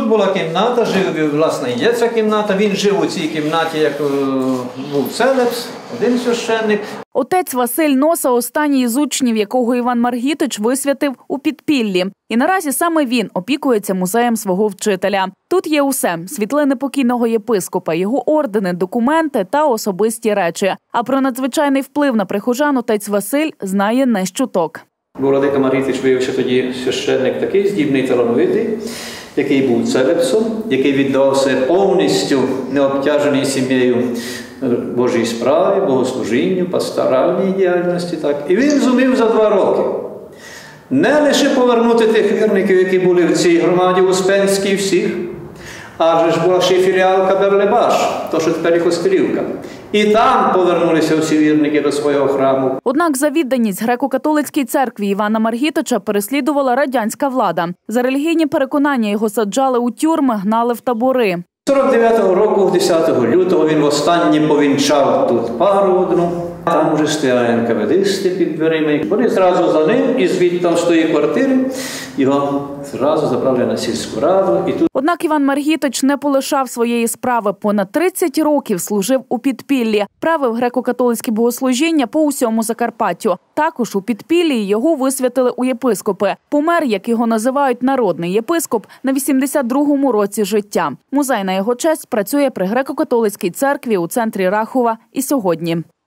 була кімната, жив, власне, є ця кімната. Він жив у цій кімнаті, як був Целепс, один священник. Отець Василь Носа – останній із учнів, якого Іван Маргітич висвятив у підпіллі. І наразі саме він опікується музеєм свого вчителя. Тут є усе – світлини покійного єпископа, його ордени, документи та особисті речі. А про надзвичайний вплив на прихожан отець Василь знає не з чуток. Владика Маргітич виявився тоді священник такий, здібний, талановитий, який був целепсом, який віддався повністю необтяженій сім'єю Божій справі, богослужінню, пасторальній діяльності. Так. І він зумів за 2 роки не лише повернути тих вірників, які були в цій громаді Успенській всіх, адже ж була ще й філіалка Берлебаш, то що тепер і Костелівка. І там повернулися всі вірники до свого храму. Однак за відданість греко-католицькій церкві Івана Маргітича переслідувала радянська влада. За релігійні переконання його саджали у тюрми, гнали в табори. 49-го року, 10 лютого, він востаннє повінчав тут пару одну. Там вже стояли НКВДисти під дверима. Вони зразу за ним, і звідти там з тої квартири, його зразу забрали на сільську раду. Однак Іван Маргітич не полишав своєї справи. Понад 30 років служив у підпіллі. Правив греко-католицькі богослужіння по усьому Закарпаттю. Також у підпіллі його висвятили у єпископи. Помер, як його називають, народний єпископ, на 82-му році життя. Музей на його честь працює при греко-католицькій церкві у центрі Рахова і сьогодні.